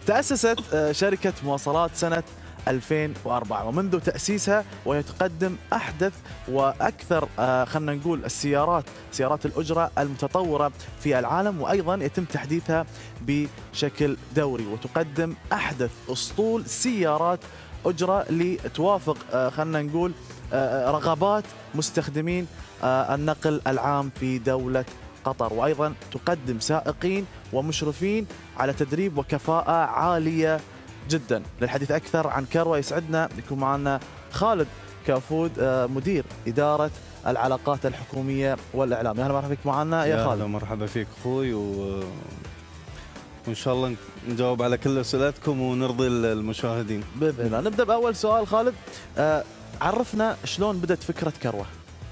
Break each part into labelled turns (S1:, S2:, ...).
S1: تأسست شركة مواصلات سنة 2004، ومنذ تأسيسها وهي تقدم أحدث وأكثر خلينا نقول سيارات الأجرة المتطورة في العالم، وأيضا يتم تحديثها بشكل دوري، وتقدم أحدث أسطول سيارات أجرة لتوافق خلينا نقول رغبات مستخدمين النقل العام في دولة قطر، وأيضا تقدم سائقين ومشرفين على تدريب وكفاءة عالية جدا. للحديث أكثر عن كروة يسعدنا يكون معنا خالد كافود مدير إدارة العلاقات الحكومية والإعلام. أهلا ومرحبا بك معنا يا خالد.
S2: أهلا مرحبا فيك أخوي، وإن شاء الله نجاوب على كل أسئلتكم ونرضي المشاهدين
S1: بإذن الله. نبدأ بأول سؤال خالد، عرفنا شلون بدأت فكرة كروة؟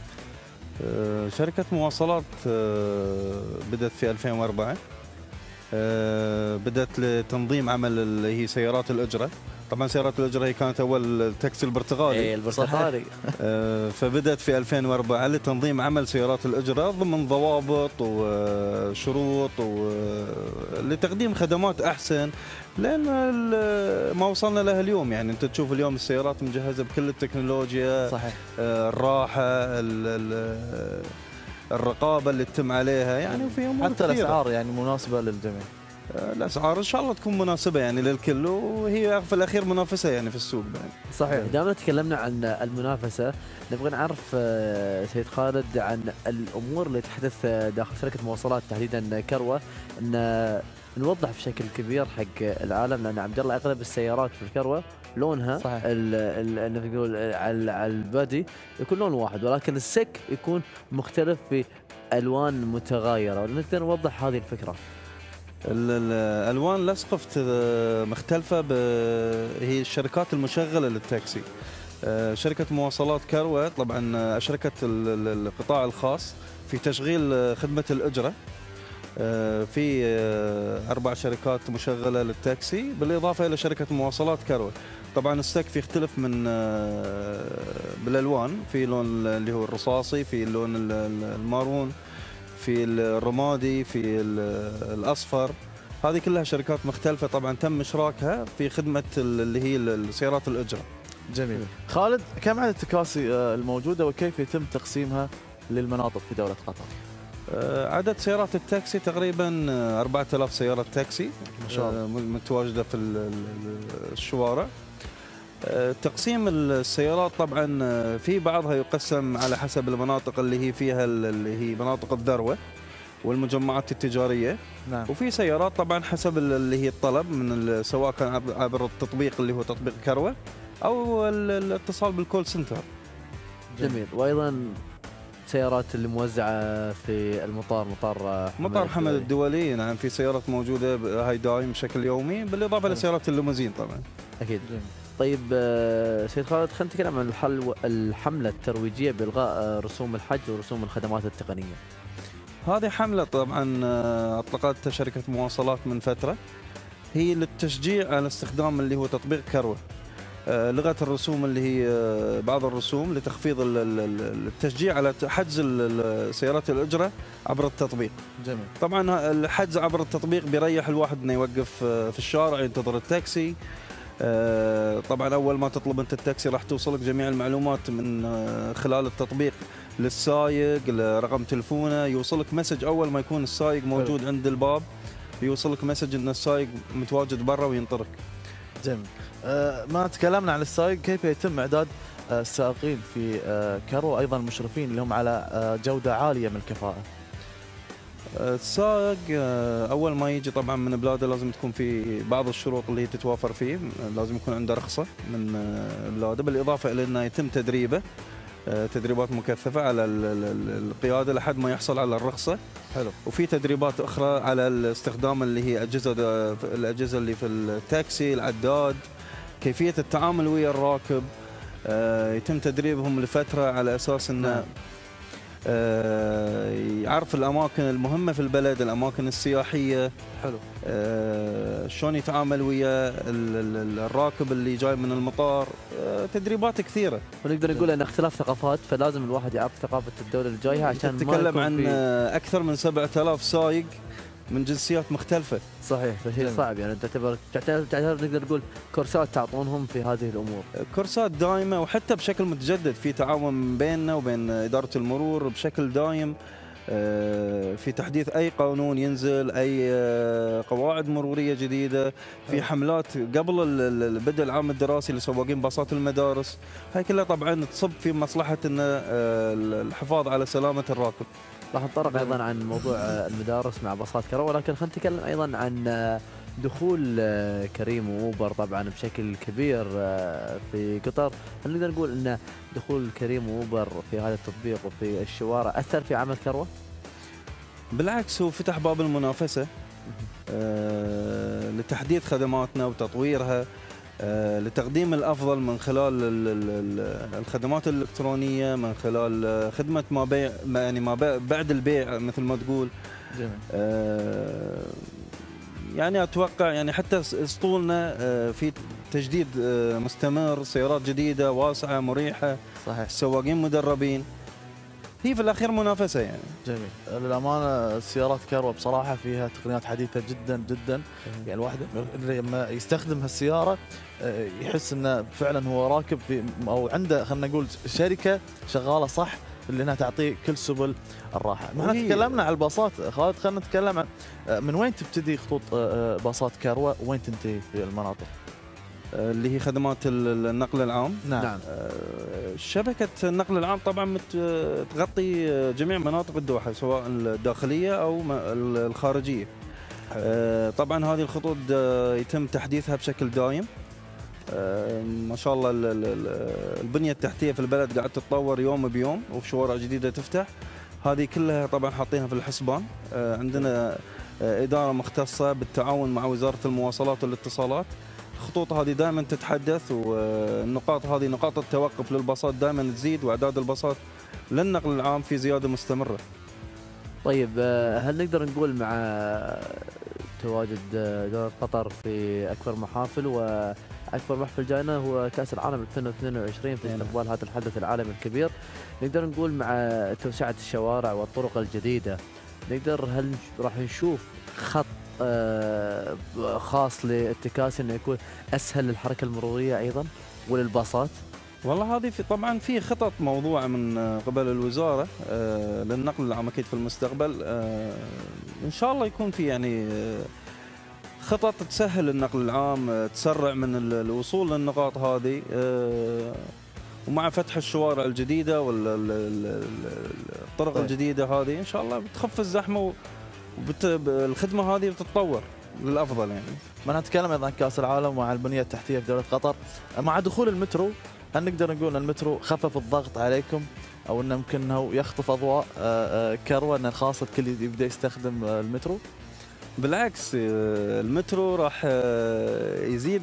S2: شركة مواصلات بدأت في 2004. بدأت لتنظيم عمل اللي هي سيارات الأجرة. طبعا سيارات الأجرة هي كانت أول التاكسي البرتغالي.
S1: البرتغالي.
S2: فبدأت في 2004 لتنظيم عمل سيارات الأجرة ضمن ضوابط وشروط ولتقديم خدمات أحسن، لأن ما وصلنا له اليوم. يعني أنت تشوف اليوم السيارات مجهزة بكل التكنولوجيا.
S1: صحيح.
S2: الراحة، الرقابة اللي تتم عليها، يعني وفي أمور
S1: حتى
S2: كثيرة.
S1: الأسعار يعني مناسبة للجميع.
S2: الاسعار ان شاء الله تكون مناسبه يعني للكل، وهي في الاخير منافسه يعني في السوق بعد.
S3: صحيح. دامنا تكلمنا عن المنافسه، نبغى نعرف سيد خالد عن الامور اللي تحدث داخل شركه مواصلات تحديدا كروه، ان نوضح بشكل كبير حق العالم، لان عبد الله اغلب السيارات في الكروه لونها
S1: صحيح.
S3: نقول على البادي يكون لون واحد، ولكن السك يكون مختلف بالوان متغايره. نقدر نوضح هذه الفكره؟
S2: الالوان الاسقف مختلفه، هي الشركات المشغله للتاكسي. شركه مواصلات كروه طبعا اشركت القطاع الخاص في تشغيل خدمه الاجره. في 4 شركات مشغله للتاكسي بالاضافه الى شركه مواصلات كروه. طبعا السقف يختلف من بالالوان، في لون اللي هو الرصاصي، في اللون المارون، في الرمادي، في الأصفر. هذه كلها شركات مختلفة طبعا تم إشراكها في خدمة اللي هي السيارات الأجرة.
S1: جميل. خالد، كم عدد التكاسي الموجودة وكيف يتم تقسيمها للمناطق في دولة قطر؟
S2: عدد سيارات التاكسي تقريبا 4000 سيارة تاكسي
S1: ما شاء الله
S2: متواجدة في الشوارع. تقسيم السيارات طبعا في بعضها يقسم على حسب المناطق اللي هي فيها اللي هي مناطق الذروة والمجمعات التجارية.
S1: نعم.
S2: وفي سيارات طبعا حسب اللي هي الطلب، من سواء كان عبر التطبيق اللي هو تطبيق كروة أو الاتصال بالكول سنتر.
S3: جميل. وأيضا سيارات اللي موزعة في المطار، مطار
S2: حمد الدولي. نعم، في سيارات موجودة هاي دايم بشكل يومي، بالإضافة لسيارات الليموزين طبعا.
S3: أكيد. طيب سيد خالد، خلينا نتكلم عن الحملة الترويجية بإلغاء رسوم الحج ورسوم الخدمات التقنية.
S2: هذه حملة طبعا أطلقتها شركة مواصلات من فترة، هي للتشجيع على استخدام اللي هو تطبيق كروة. لغت الرسوم اللي هي بعض الرسوم لتخفيض التشجيع على حجز سيارات الأجرة عبر التطبيق.
S1: جميل.
S2: طبعا الحجز عبر التطبيق بيريح الواحد انه يوقف في الشارع ينتظر التاكسي. طبعا اول ما تطلب انت التاكسي راح توصلك جميع المعلومات من خلال التطبيق للسائق، لرقم تلفونه، يوصلك مسج اول ما يكون السائق موجود عند الباب، يوصلك مسج ان السائق متواجد برا وينطرك.
S1: جميل. ما تكلمنا عن السائق، كيف يتم اعداد السائقين في كرو، ايضا المشرفين اللي هم على جوده عاليه من الكفاءه؟
S2: السائق اول ما يجي طبعا من بلاده لازم تكون في بعض الشروط اللي هي تتوافر فيه. لازم يكون عنده رخصه من بلاده، بالاضافه الى انه يتم تدريبه تدريبات مكثفه على القياده لحد ما يحصل على الرخصه.
S1: حلو.
S2: وفي تدريبات اخرى على الاستخدام اللي هي الاجهزه اللي في التاكسي، العداد، كيفيه التعامل ويا الراكب. يتم تدريبهم لفتره على اساس انه يعرف الاماكن المهمه في البلد، الاماكن السياحيه.
S1: حلو.
S2: شلون يتعامل ويا الراكب اللي جاي من المطار. تدريبات كثيره،
S3: ونقدر نقول ان اختلاف ثقافات، فلازم الواحد يعرف ثقافه الدوله اللي جايها عشان
S2: نتكلم عن اكثر من 7000 سايق من جنسيات مختلفه.
S3: صحيح، فشيء صعب يعني. تعتبر نقدر نقول كورسات تعطونهم في هذه الامور.
S2: كورسات دائمه وحتى بشكل متجدد، في تعاون بيننا وبين اداره المرور بشكل دايم في تحديث اي قانون ينزل، اي قواعد مروريه جديده، في حملات قبل بدء العام الدراسي لسواقين باصات المدارس. هاي كلها طبعا تصب في مصلحه ان الحفاظ على سلامه الراكب.
S3: راح نتطرق ايضا عن موضوع المدارس مع باصات كروه، لكن خلينا نتكلم ايضا عن دخول كريم واوبر طبعا بشكل كبير في قطر. هل نقدر نقول ان دخول كريم واوبر في هذا التطبيق وفي الشوارع اثر في عمل كروه؟
S2: بالعكس، هو فتح باب المنافسه لتحديث خدماتنا وتطويرها، لتقديم الافضل من خلال الخدمات الالكترونيه، من خلال خدمه ما بيع يعني ما بعد البيع مثل ما تقول. جميل. يعني اتوقع يعني حتى اسطولنا في تجديد مستمر، سيارات جديده واسعه مريحه، صحيح، السواقين مدربين. هي في الاخير منافسه يعني.
S1: جميل. للامانه السيارات كروه بصراحه فيها تقنيات حديثه جدا جدا. يعني الواحد لما يستخدم هالسياره يحس انه فعلا هو راكب في او عنده خلينا نقول شركه شغاله صح اللي انها تعطيه كل سبل الراحه. ما احنا تكلمنا عن الباصات خالد، خلينا نتكلم عن من وين تبتدي خطوط باصات كروه وين تنتهي في المناطق
S2: اللي هي خدمات النقل العام.
S1: نعم.
S2: شبكة النقل العام طبعا تغطي جميع مناطق الدوحة سواء الداخلية أو الخارجية. طبعا هذه الخطوط يتم تحديثها بشكل دائم. ما شاء الله البنية التحتية في البلد قاعد تتطور يوم بيوم، وفي شوارع جديدة تفتح. هذه كلها طبعا حاطينها في الحسبان. عندنا إدارة مختصة بالتعاون مع وزارة المواصلات والاتصالات. الخطوط هذه دائما تتحدث، والنقاط هذه نقاط التوقف للباصات دائما تزيد، واعداد الباصات للنقل العام في زياده مستمره.
S3: طيب هل نقدر نقول مع تواجد دولة قطر في اكبر محافل، واكبر محفل جاينا هو كاس العالم 2022 في استقبال هذا الحدث العالمي الكبير، نقدر نقول مع توسعه الشوارع والطرق الجديده، هل راح نشوف خط خاص للتكاسي انه يكون اسهل للحركه المروريه ايضا وللباصات؟
S2: والله هذه طبعا في خطط موضوعه من قبل الوزاره للنقل العام اكيد في المستقبل. ان شاء الله يكون في يعني خطط تسهل النقل العام، تسرع من الوصول للنقاط هذه، ومع فتح الشوارع الجديده والطرق الجديده هذه ان شاء الله بتخف الزحمه الخدمه هذه بتتطور للافضل يعني.
S1: ما نتكلم ايضا عن كاس العالم وعن البنيه التحتيه في دوله قطر. مع دخول المترو هل نقدر نقول ان المترو خفف الضغط عليكم، او انه يمكن انه يخطف اضواء كروه ان خاصه الكل يبدا يستخدم المترو؟
S2: بالعكس، المترو راح يزيد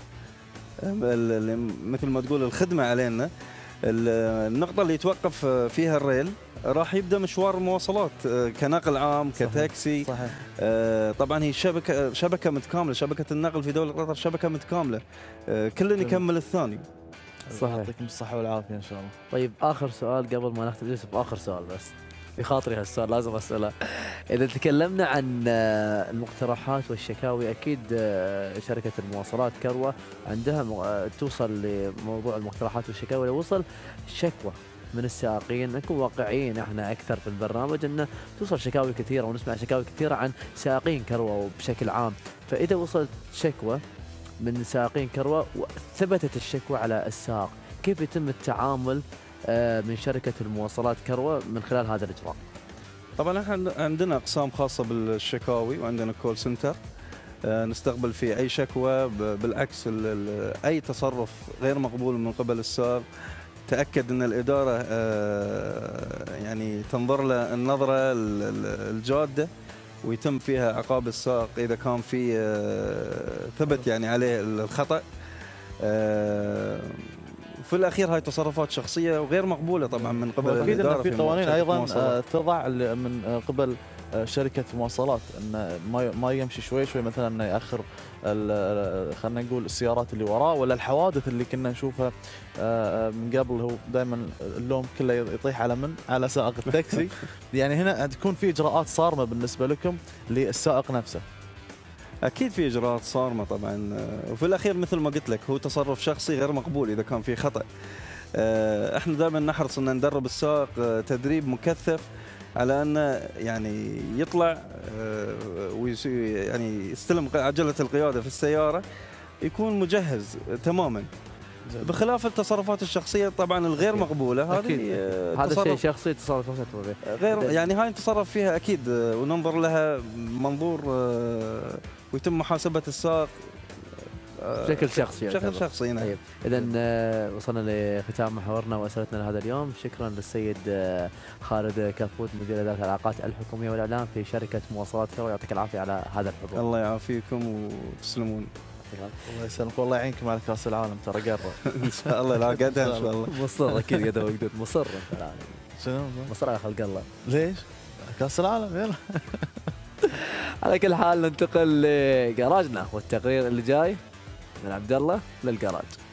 S2: مثل ما تقول الخدمه علينا. النقطه اللي يتوقف فيها الريل راح يبدا مشوار المواصلات كنقل عام، كتاكسي.
S1: صحيح.
S2: طبعا هي شبكه متكامله، شبكه النقل في دوله قطر شبكه متكامله، كل يكمل الثاني.
S1: صحيح. يعطيكم الصحه والعافيه ان شاء الله.
S3: طيب اخر سؤال قبل ما نختم يوسف، اخر سؤال بس في خاطري هالسؤال لازم اساله. اذا تكلمنا عن المقترحات والشكاوي، اكيد شركه المواصلات كروه عندها توصل لموضوع المقترحات والشكاوي. لو وصل شكوى من السائقين، نكون واقعيين احنا اكثر في البرنامج، انه توصل شكاوي كثيره ونسمع شكاوي كثيره عن سائقين كروه بشكل عام. فاذا وصلت شكوى من سائقين كروه وثبتت الشكوى على السائق، كيف يتم التعامل من شركه المواصلات كروه من خلال هذا الاجراء؟
S2: طبعا احنا عندنا اقسام خاصه بالشكاوي، وعندنا كول سنتر نستقبل فيه اي شكوى. بالعكس، اي تصرف غير مقبول من قبل السائق تأكد أن الإدارة يعني تنظر له النظرة الجادة، ويتم فيها عقاب السائق إذا كان في ثبت يعني عليه الخطأ. في الأخير هاي تصرفات شخصية وغير مقبولة طبعا من قبل الإدارة.
S1: أكيد أن في قوانين أيضا تضع من قبل شركه مواصلات انه ما يمشي شوي شوي مثلا انه ياخر خلينا نقول السيارات اللي وراه، ولا الحوادث اللي كنا نشوفها من قبل، هو دائما اللوم كله يطيح على على سائق التاكسي. يعني هنا تكون في اجراءات صارمه بالنسبه لكم للسائق نفسه.
S2: اكيد في اجراءات صارمه طبعا، وفي الاخير مثل ما قلت لك هو تصرف شخصي غير مقبول اذا كان في خطا. احنا دائما نحرص ان ندرب السائق تدريب مكثف على انه يعني يطلع يعني يستلم عجله القياده في السياره يكون مجهز تماما، بخلاف التصرفات الشخصيه طبعا الغير مقبوله. هذه
S3: هذا شيء شخصي، تصرف شخصي
S2: غير يعني هاي نتصرف فيها اكيد وننظر لها منظور ويتم محاسبه السائق
S3: بشكل شخصي.
S2: بشكل شخصي نعم.
S3: طيب اذا وصلنا لختام محورنا واسئلتنا لهذا اليوم. شكرا للسيد خالد كافوت مدير اداره العلاقات الحكوميه والاعلام في شركه مواصلات كروة، يعطيك العافيه على هذا الحضور.
S2: الله يعافيكم وتسلمون.
S1: الله يسلمك، والله يعينكم على كاس العالم ترى قرب.
S2: ان شاء الله لا قدها ان شاء الله.
S3: مصر اكيد قدها وقدود، مصر
S1: شنو
S3: مصر على خلق الله.
S1: ليش؟ كاس العالم يلا.
S3: على كل حال ننتقل لجراجنا والتقرير اللي جاي من عبد الله للجراج.